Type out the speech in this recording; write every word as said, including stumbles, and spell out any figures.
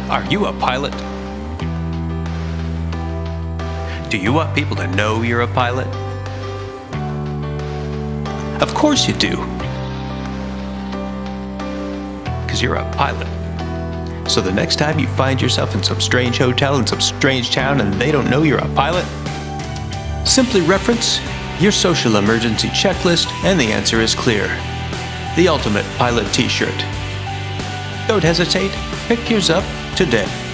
Are you a pilot? Do you want people to know you're a pilot? Of course you do. Because you're a pilot. So the next time you find yourself in some strange hotel in some strange town and they don't know you're a pilot, simply reference your social emergency checklist and the answer is clear. The ultimate pilot t-shirt. Don't hesitate, pick yours up today.